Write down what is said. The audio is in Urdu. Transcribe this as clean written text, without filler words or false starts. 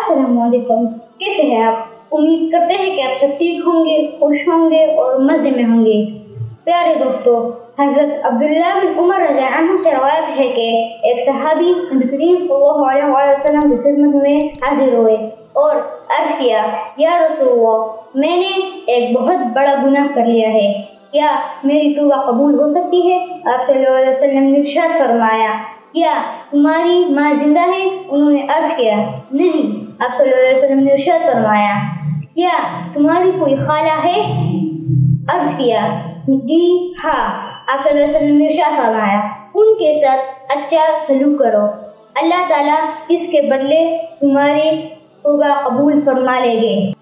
السلام علیکم، کیسے ہیں آپ؟ امید کرتے ہیں کہ آپ سب ٹھیک ہوں گے، خوش ہوں گے اور مزے میں ہوں گے۔ پیارے دوستو، حضرت عبداللہ بن عمر رضی اللہ عنہ سے روایت ہے کہ ایک صحابی نبی کریم صلی اللہ علیہ وسلم کی خدمت میں حاضر ہوئے اور عرض کیا، یا رسول اللہ، میں نے ایک بہت بڑا گناہ کر لیا ہے، کیا میری توبہ قبول ہو سکتی ہے؟ آپ صلی اللہ علیہ وسلم نے ارشاد فرمایا، کیا تمہاری ماں زندہ ہے؟ انہوں نے عرض کیا، نہیں۔ آپ صلی اللہ علیہ وسلم نے ارشاد فرمایا، کیا تمہاری کوئی خالہ ہے؟ عرض کیا، جی ہاں۔ آپ صلی اللہ علیہ وسلم نے ارشاد فرمایا، ان کے ساتھ اچھا سلوک کرو، اللہ تعالیٰ اس کے بدلے تمہاری توبہ قبول فرما لیں گے۔